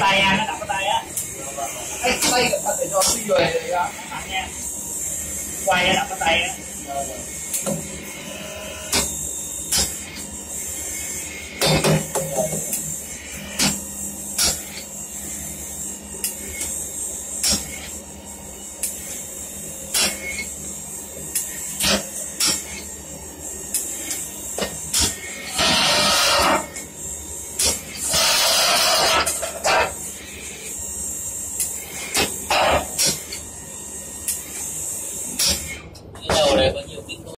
tay nha, nó đập cái tay á. Cái tay cẩn thận để cho suy rồi thì nha. Quay đập cái tay á.